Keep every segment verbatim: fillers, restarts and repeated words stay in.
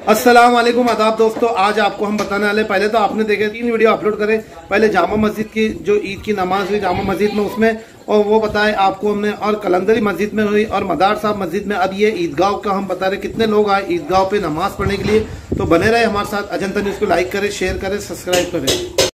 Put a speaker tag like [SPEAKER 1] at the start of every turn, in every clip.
[SPEAKER 1] अस्सलाम वालेकुम आदाब दोस्तों, आज आपको हम बताने वाले, पहले तो आपने देखे तीन वीडियो अपलोड करे। पहले जामा मस्जिद की जो ईद की नमाज हुई जामा मस्जिद में, उसमें और वो बताए आपको हमने, और कलंदरी मस्जिद में हुई और मदार साहब मस्जिद में। अब ये ईदगाह का हम बता रहे कितने लोग आए ईदगाह पे नमाज पढ़ने के लिए। तो बने रहे हमारे साथ। अजंता न्यूज़ को लाइक करें, शेयर करें, सब्सक्राइब करें।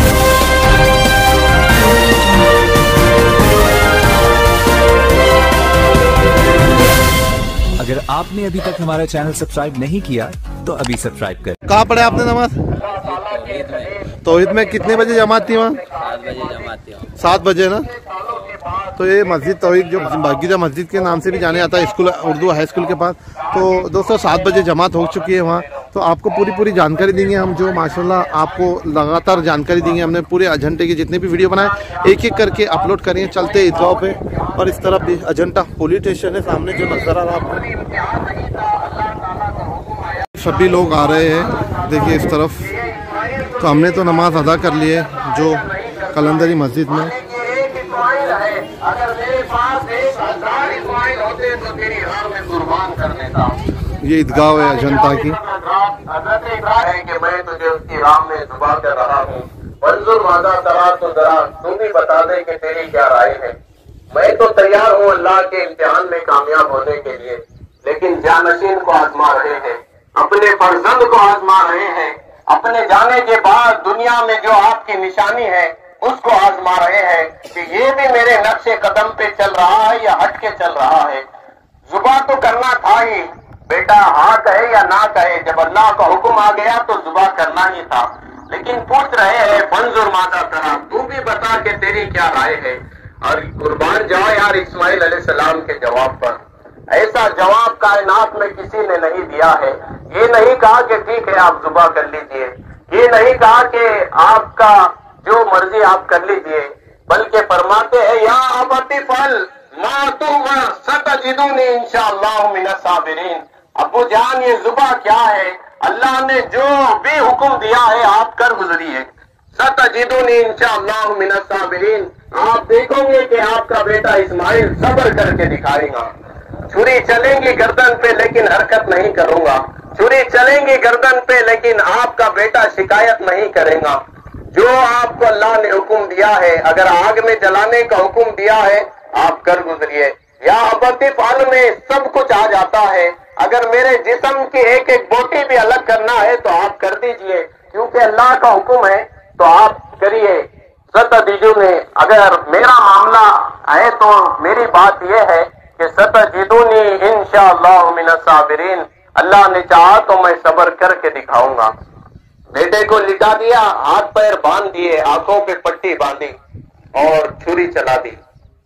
[SPEAKER 2] अगर आपने अभी तक हमारा चैनल सब्सक्राइब नहीं किया तो अभी सब्सक्राइब करें।
[SPEAKER 1] कहाँ पढ़े आपने नमाज? तौहीद में कितने बजे जमात थी वहाँ?
[SPEAKER 3] सात बजे जमात थी।
[SPEAKER 1] सात बजे ना। तो ये मस्जिद तौहीद जो बागीदा मस्जिद के नाम से भी जाने जाता है, स्कूल उर्दू हाई स्कूल के पास। तो दोस्तों सात बजे जमात हो चुकी है वहाँ। तो आपको पूरी पूरी जानकारी देंगे हम, जो माशाल्लाह आपको लगातार जानकारी देंगे। हमने पूरे अजंटे के जितने भी वीडियो बनाए एक एक करके अपलोड करेंगे। चलते ईदगाह पे, और इस तरफ भी अजंता पुलिस स्टेशन है सामने जो नजर आ रहा है आपको। सभी लोग आ रहे हैं, देखिए इस तरफ। तो हमने तो नमाज अदा कर ली है जो कलंदरी मस्जिद में। ये ईदगाह है अजंता की।
[SPEAKER 4] मैं तुझे उसकी राह में दुआ कर रहा हूँ। मंजूर वादा तरा तो जरा तू भी बता दे कि तेरी क्या राय है। मैं तो तैयार हूँ अल्लाह के इम्तिहान में कामयाब होने के लिए, लेकिन जानशीन को आजमा रहे हैं, अपने फर्जंद को आजमा रहे हैं। अपने जाने के बाद दुनिया में जो आपकी निशानी है उसको आजमा रहे हैं कि ये भी मेरे नक्शे कदम पे चल रहा है या हट के चल रहा है। जुबा तो करना था ही, बेटा हाँ कहे या ना कहे, जब अल्लाह का हुक्म आ गया तो जुबा करना ही था। लेकिन पूछ रहे हैं मंजूर माता तरह तू भी बता के तेरी क्या राय है। और कुर्बान जाओ यार इस्माइल अलैहिस्सलाम के जवाब पर। ऐसा जवाब कायनात में किसी ने नहीं दिया है। ये नहीं कहा कि ठीक है आप जुबा कर लीजिए, ये नहीं कहा कि आपका जो मर्जी आप कर लीजिए, बल्कि फरमाते हैं या अबती फल मा तुम सतजिदुनी इंशाअल्लाह मिनस साबिरीन। अबू जान ये जुबा क्या है? अल्लाह ने जो भी हुक्म दिया है आप कर गुजरिए। सतजिदुनी इंशाअल्लाह मिनस साबिरीन। आप देखोगे कि आपका बेटा इस्माइल सब्र करके दिखाएगा। छुरी चलेंगी गर्दन पे लेकिन हरकत नहीं करूंगा, छुरी चलेंगी गर्दन पे लेकिन आपका बेटा शिकायत नहीं करेगा। जो आपको अल्लाह ने हुक्म दिया है, अगर आग में जलाने का हुक्म दिया है आप कर गुजरिए। या अबती फाल में सब कुछ आ जाता है। अगर मेरे जिस्म की एक एक बोटी भी अलग करना है तो आप कर दीजिए, क्योंकि अल्लाह का हुक्म है तो आप करिए। सतजिदू ने अगर मेरा मामला है तो मेरी बात यह है कि सतजिदूनी इंशाअल्लाह मिनस साबिरीन। अल्लाह ने चाहा तो मैं सब्र करके दिखाऊंगा। बेटे को लिटा दिया, हाथ पैर बांध दिए, आंखों पे पट्टी बांधी और छुरी चला दी।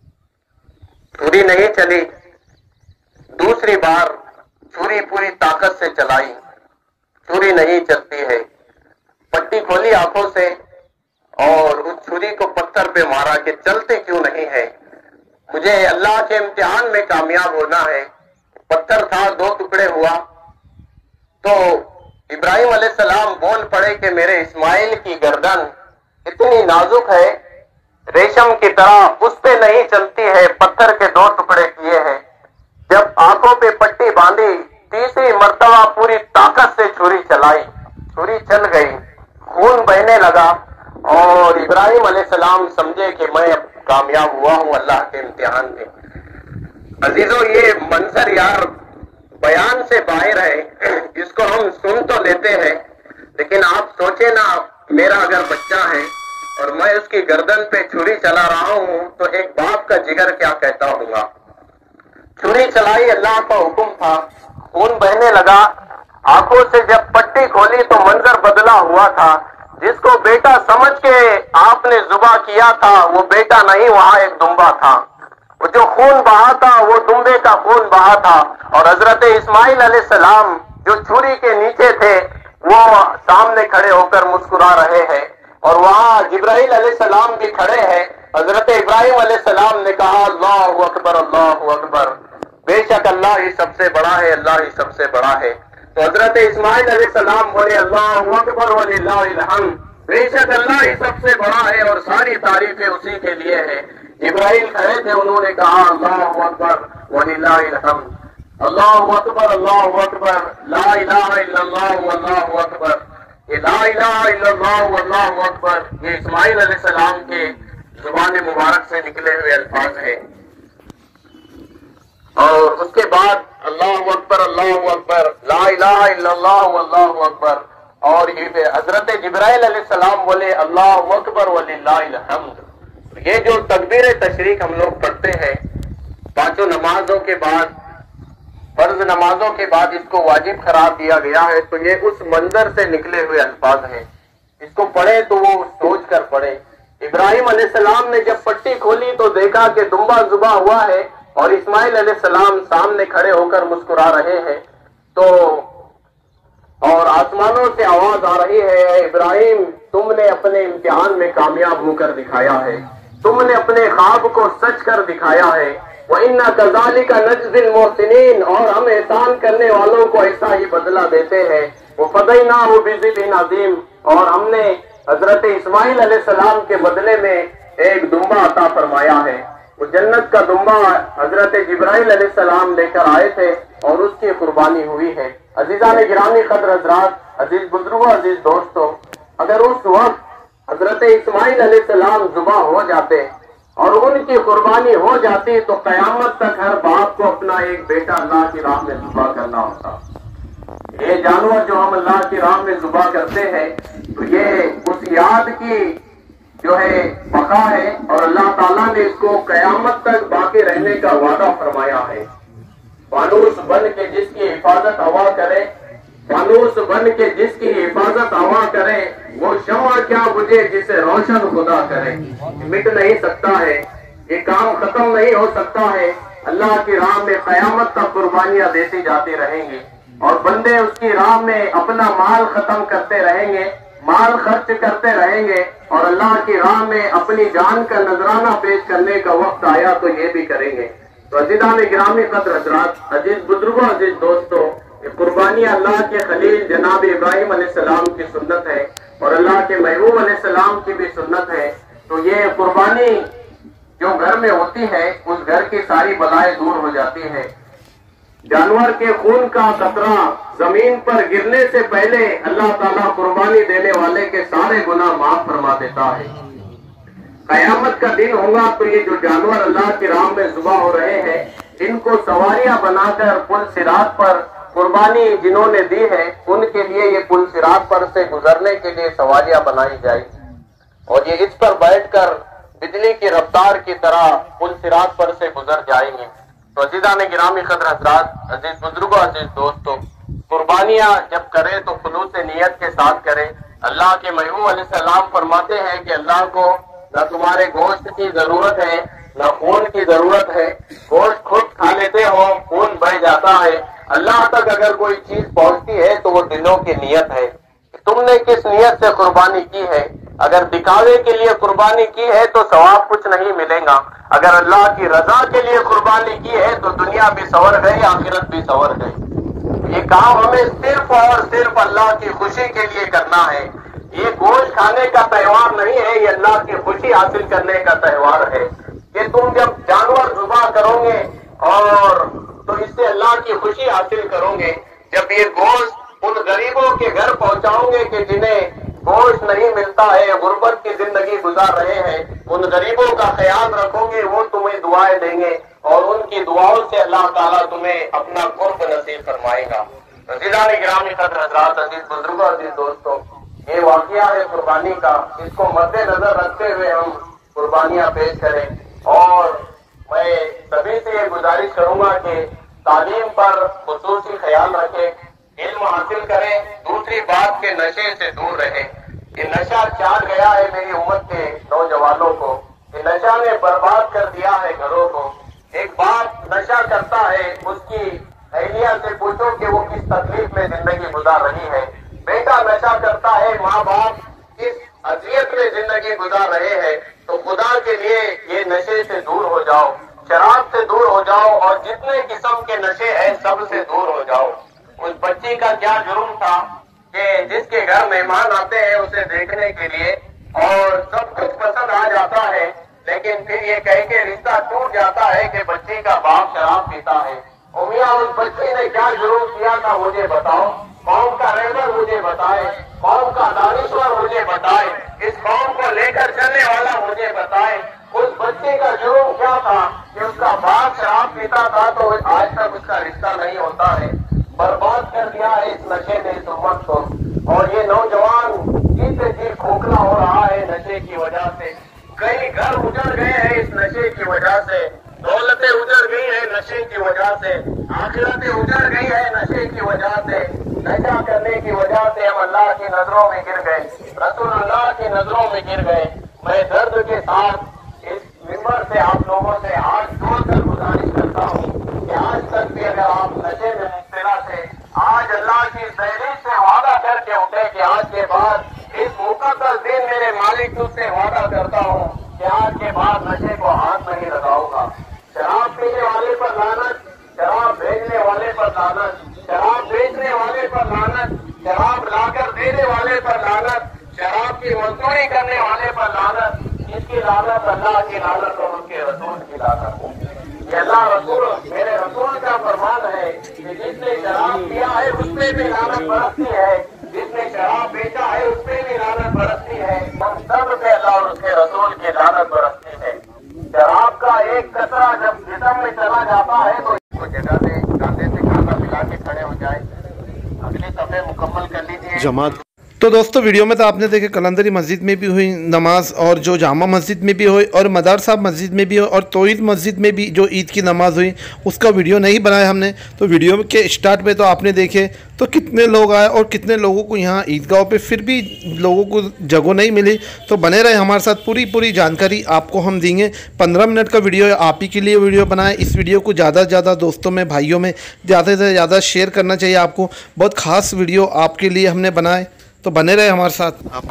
[SPEAKER 4] छुरी नहीं चली। दूसरी बार छुरी पूरी ताकत से चलाई, छुरी नहीं चलती है। पट्टी खोली आंखों से और उस छुरी को पत्थर पे मारा कि चलते क्यों नहीं है, मुझे अल्लाह के इम्तिहान में कामयाब होना है। पत्थर था, दो टुकड़े हुआ। तो इब्राहिम अलैहिस्सलाम बोल पड़े कि मेरे इस्माइल की गर्दन इतनी नाजुक है, रेशम की तरह, उस पे नहीं चलती है, पत्थर के दो टुकड़े किए हैं। जब आंखों पे पट्टी बांधी, तीसरी मर्तबा पूरी ताकत से छुरी चलाई, छुरी चल गई, खून बहने लगा और इब्राहिम अलैहिस्सलाम समझे कि मैं अब कामयाब हुआ हूं अल्लाह के इम्तिहान में। अजीजों ये मंजर यार बयान से बाहर है, इसको हम सुन तो लेते हैं, लेकिन आप सोचे ना मेरा अगर बच्चा है और मैं उसकी गर्दन पे छुरी चला रहा हूं तो एक बाप का जिगर क्या कहता होगा। छुरी चलाई, अल्लाह का हुक्म था, खून बहने लगा। आंखों से जब पट्टी खोली तो मंजर बदला हुआ था। जिसको बेटा समझ के आपने जुबा किया था वो बेटा नहीं, वहां एक दुम्बा था। वो जो खून बहा था वो दुम्बे का खून बहा था। और हजरत इस्माइल अलैहिस्सलाम जो छुरी के नीचे थे वो सामने खड़े होकर मुस्कुरा रहे हैं, और वहां जिब्राइल अलैहिस्सलाम भी खड़े हैं। हजरत इब्राहिम अलैहिस्सलाम ने कहा अल्लाहु अकबर अल्लाहु अकबर, बेशक अल्लाह ही सबसे बड़ा है, अल्लाह ही सबसे बड़ा है। तो हजरत इस्माइल अलैहिस्सलाम बोले अल्लाहु अकबर व लिल्लाहिल हम्द, बेशक अल्लाह ही सबसे बड़ा है और सारी तारीफें उसी के लिए है। इब्राहिम खड़े थे, उन्होंने कहा अल्लाहु अकबर व लिल्लाहिल हम्द। अल्लाहु अकबर अल्लाहु अकबर ला इलाहा इल्लल्लाह वल्लाहु अकबर। ये ला इलाहा इल्लल्लाह वल्लाहु अकबर ये इस्माइल अलैहिस्सलाम के जुबान मुबारक से निकले हुए अल्फाज हैं। और उसके बाद अल्लाहु अकबर अल्लाहु अकबर ला इलाहा इल्लल्लाह वल्लाहु अकबर। और ये हजरत जिब्राइल अलैहिस्सलाम बोले अल्लाहु अकबर वलिल्लाहिल हम्द। ये जो तकबीर तशरीक हम लोग पढ़ते हैं पांचों नमाजों के बाद, फर्ज नमाजों के बाद इसको वाजिब करार दिया गया है, तो ये उस मंजर से निकले हुए अल्फाज हैं। इसको पढ़े तो वो सोच कर पढ़े। इब्राहिम अलैहिस्सलाम ने जब पट्टी खोली तो देखा कि दुम्बा जुबा हुआ है और इस्माइल अलैहिस्सलाम सामने खड़े होकर मुस्कुरा रहे हैं। तो और आसमानों से आवाज आ रही है, इब्राहिम तुमने अपने इम्तिहान में कामयाब होकर दिखाया है, तुमने अपने ख्वाब को सच कर दिखाया है। वइन्ना कज़ालिका नज्ज़िल मुहसिनीन, और हम एहसान करने वालों को ऐसा ही बदला देते हैं। वो फदैनाहु बिज़िबिन अज़ीम, और हमने हजरत इस्माइल अलैहिस्सलाम के बदले में एक दुम्बा अता फरमाया है। वो जन्नत का दुम्बा हजरत जिब्राइल अलैहिस्सलाम लेकर आए थे और उसकी कुर्बानी हुई है। अजीज़ान गिरामी कद्र हजरात, अजीज बुजुर्गों, अजीज दोस्तों, अगर उस वक्त हजरत इस्माइल अलैहिस्सलाम जुबा हो जाते और उनकी कुर्बानी हो जाती तो कयामत तक हर बाप को अपना एक बेटा अल्लाह की राह में जुबा करना होता। ये जानवर जो हम अल्लाह की राह में जुबा करते हैं तो ये उस याद की जो है बका है, और अल्लाह ताला ने इसको कयामत तक बाकी रहने का वादा फरमाया है। फानूस बन के जिसकी हिफाजत हवा करे, फानूस बन के जिसकी हिफाजत हवा करे, वो शम्मा क्या बुझे जिसे रोशन खुदा करे। मिट नहीं सकता है, ये काम खत्म नहीं हो सकता है। अल्लाह की राह में कयामत तक कुर्बानियां देती जाती रहेंगी और बंदे उसकी राह में अपना माल खत्म करते रहेंगे, माल खर्च करते रहेंगे, और अल्लाह की राह में अपनी जान का नजराना पेश करने का वक्त आया तो ये भी करेंगे। तो अजीज़ान गिरामी कद्र हज़रात, अजीज बुजुर्गों, अजीज दोस्तों, ये कुर्बानियां अल्लाह के खलील जनाब इब्राहिम अलैहिस्सलाम की सुन्नत है और अल्लाह के महबूब अलैहिस्सलाम की भी सुन्नत है। तो ये कुर्बानी जो घर में होती है उस घर की सारी बलाएं दूर हो जाती है। जानवर के खून का कतरा जमीन पर गिरने से पहले अल्लाह ताला कुर्बानी देने वाले के सारे गुनाह माफ फरमा देता है। कयामत का दिन होगा तो ये जो जानवर अल्लाह की राह में जुबा हो रहे हैं, इनको सवारियां बनाकर पुल सिरात पर कुर्बानी जिन्होंने दी है उनके लिए ये पुल सिरात पर से गुजरने के लिए सवारियां बनाई जाएगी और ये इस पर बैठकर बिजली की रफ्तार की तरह पुल सिरात पर से गुजर जाएंगे। तो अजीज़ान गिरामी कद्र हज़रात, अजीज बुजुर्गों, अजीज दोस्तों, कुर्बानियां जब करें तो खुलूस नियत के साथ करें। अल्लाह के महबूब अलैहिस्सलाम फरमाते हैं कि अल्लाह को न तुम्हारे गोश्त की जरूरत है न खून की जरूरत है। गोश्त खुद खा लेते हो, खून बह जाता है। अल्लाह तक अगर कोई चीज पहुंचती है तो वो दिलों की नियत है। तुमने किस नियत से कुर्बानी की है। अगर दिखावे के लिए कुर्बानी की है तो सवाब कुछ नहीं मिलेगा। अगर अल्लाह की रजा के लिए कुर्बानी की है तो दुनिया भी संवर गई, आखिरत भी संवर गई। ये काम हमें सिर्फ और सिर्फ अल्लाह की खुशी के लिए करना है। ये गोश्त खाने का त्योहार नहीं है, ये अल्लाह की खुशी हासिल करने का त्योहार है। कि तुम जब जानवर जुबा करोगे और तो इससे अल्लाह की खुशी हासिल करोगे। जब ये गोश्त उन गरीबों के घर पहुंचाओगे कि जिन्हें गोश्त नहीं मिलता है, गुर्बत की जिंदगी गुजार रहे हैं, उन गरीबों का ख्याल रखोगे, वो तुम्हें दुआएं देंगे और उनकी दुआओं से अल्लाह ताला तुम्हें अपना कुर्ब नसीब फरमाएगा। अज़ीज़ान गिरामी कद्र हज़रात, अजीज बुजुर्गों, अजीज दोस्तों, ये वाकया है कुर्बानी का। इसको मद्देनजर रखते हुए हम कुर्बानियां पेश करें और मैं सभी से ये गुजारिश करूंगा कि तालीम पर खुसूसी ख्याल रखें, इल्म हासिल करें, दूसरी बात के नशे से दूर रहें। ये नशा चाट गया है मेरी उम्मत के नौजवानों को, ये नशा ने बर्बाद कर दिया है घरों को। एक बाप नशा करता है, उसकी अहलिया से पूछो कि वो किस तकलीफ में जिंदगी गुजार रही है। बेटा नशा करता है, माँ बाप किस अजियत में जिंदगी गुजार रहे हैं। तो खुदा के लिए ये नशे से दूर हो जाओ, शराब से दूर हो जाओ और जितने किस्म के नशे हैं सब से दूर हो जाओ। उस बच्ची का क्या जुर्म था कि जिसके घर मेहमान आते हैं उसे देखने के लिए और सब कुछ पसंद आ जाता है, लेकिन फिर ये कह के रिश्ता टूट जाता है कि बच्ची का बाप शराब पीता है। میاں اس بچے نے کیا شروع کیا تھا مجھے بتاؤ، قوم کا رہبر مجھے بتائے، قوم کا دانشور مجھے بتائے، اس قوم کو لے کر چلنے والا مجھے بتائے، اس بچے کا جرم کیا تھا کہ اس کا باپ شراب پیتا تھا تو آج تک اس کا رشتہ نہیں ہوتا ہے، برباد کر دیا ہے اس نشے نے اس امت کو، اور یہ نوجوان جیتے جی کھوکھلا ہو رہا ہے نشے کی وجہ سے، کئی گھر اجڑ گئے ہیں اس نشے کی وجہ سے، دولتیں اجڑ گئی ہیں نشے کی وجہ سے، آخرتیں اجڑ گئی ہیں نشے کی وجہ سے، نشہ کرنے کی وجہ سے ہم اللہ کی نظروں میں گر گئے، رسول اللہ کی نظروں میں گر گئے۔ میں درد کے ساتھ اس ممبر سے آپ لوگوں سے ہاتھ جوڑ کر گزارش کرتا ہوں کہ آج تک بھی اگر آپ نشے میں مبتلا تھے، آج اللہ کی دہلیز سے وعدہ کر کے اٹھے کہ آج کے بعد اس مقدس دن میرے مالک تجھ سے وعدہ کرتا ہوں کہ آج کے بعد نشے کو ہاتھ نہیں لگاؤں گا۔ شراب پینے والے پر لعنت، شراب بھیجنے والے پر لعنت، شراب بیچنے والے پر لعنت، شراب لا کر دینے والے پر لعنت، شراب کی مزدوری کرنے والے پر لعنت، اس کی لعنت اللہ کی لعنت اور ان کے رسول کی لعنت۔ یہ اللہ رسول میرے رسول کا فرمان ہے کہ جس نے شراب پیا ہے اس پہ بھی لعنت برستی ہے، جس نے شراب بیچا ہے اس پہ بھی لعنت برستی ہے، ہم سب پہ اللہ اور اس کے رسول کی لعنت برستی ہے۔ شراب کا ایک قطرہ جب جسم میں چلا جاتا ہے تو اس کو جگہ دے کاندھے سے کاندھا ملا کے کھڑے ہو جائے۔ اگلی صفحے مکمل کر لیجیے۔
[SPEAKER 1] جماعت تو دوستو ویڈیو میں تو آپ نے دیکھے کلندری مسجد میں بھی ہوئی نماز، اور جو جامع مسجد میں بھی ہوئی، اور مدار صاحب مسجد میں بھی ہوئی، اور توحید مسجد میں بھی جو عید کی نماز ہوئی اس کا ویڈیو نہیں بنایا ہم نے۔ تو ویڈیو کے اسٹارٹ میں تو آپ نے دیکھے تو کتنے لوگ آئے اور کتنے لوگوں کو یہاں عیدگاہوں پہ پھر بھی لوگوں کو جگہ نہیں ملی۔ تو بنے رہے ہمارے ساتھ، پوری پوری جانکاری آپ کو ہم دیں گے۔ پندرہ منٹ کا ویڈیو ہے، آپ ہی کے لیے ویڈیو بنائے۔ اس ویڈیو کو زیادہ سے زیادہ دوستوں میں، بھائیوں میں زیادہ سے زیادہ شیئر کرنا چاہیے آپ کو۔ بہت خاص ویڈیو آپ کے لیے ہم نے بنائے، تو بنے رہے ہمارے ساتھ آپ۔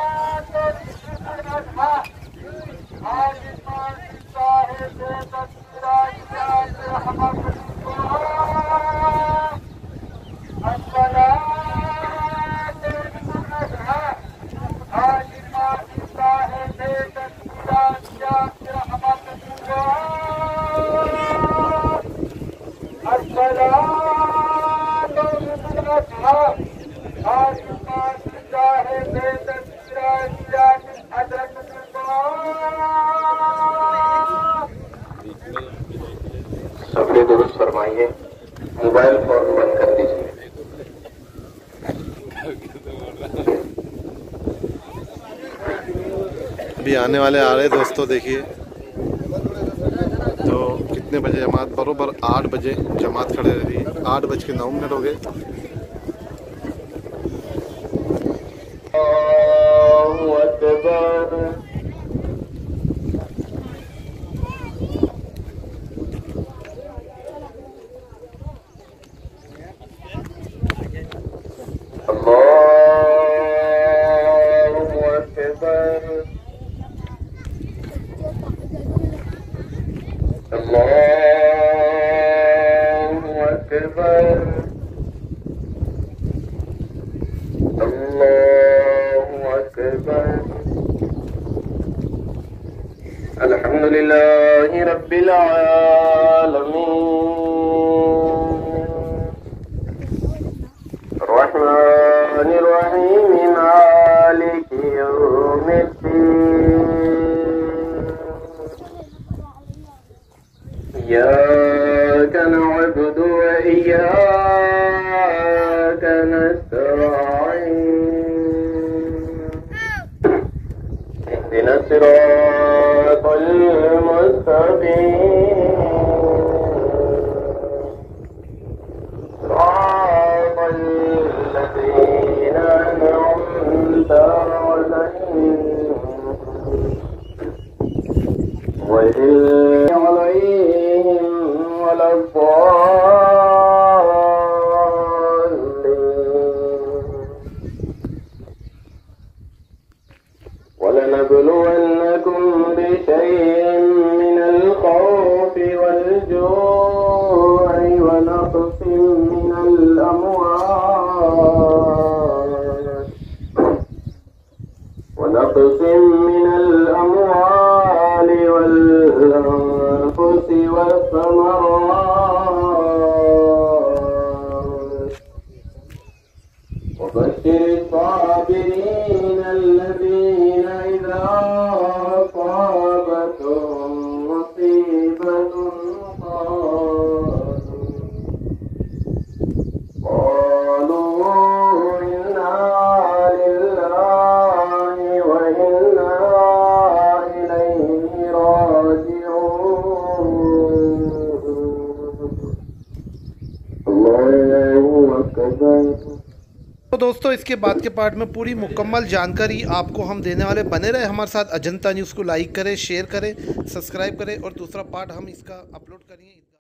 [SPEAKER 4] سبھی درست فرمائیے، موبائل فون بند کر دیجیے۔
[SPEAKER 1] ابھی آنے والے آ رہے دوستوں، دیکھیے تو کتنے بجے جماعت، برابر آٹھ بجے جماعت کھڑے رہی، آٹھ بج کے نو منٹ ہو گئے۔
[SPEAKER 4] الحمد لله رب العالمين الرحمن الرحيم مالك يوم الدين إياك نعبد وإياك نستعين اهدنا الصراط المستقيم صراط الذين أنعمت عليهم غير المغضوب عليهم ولا الضالين ولنبلونكم بشيء من الخوف والجوع ونقص من الأموال ونقص من الأموال والأنفس والثمرات بشر الصابرين الذين إذا أصابتهم مصيبة
[SPEAKER 1] تو دوستو اس کے بعد کے پارٹ میں پوری مکمل جانکاری آپ کو ہم دینے والے، بنے رہے ہمارے ساتھ۔ اجنتا نیوز کو لائک کریں، شیئر کریں، سبسکرائب کریں، اور دوسرا پارٹ ہم اس کا اپلوڈ کریں۔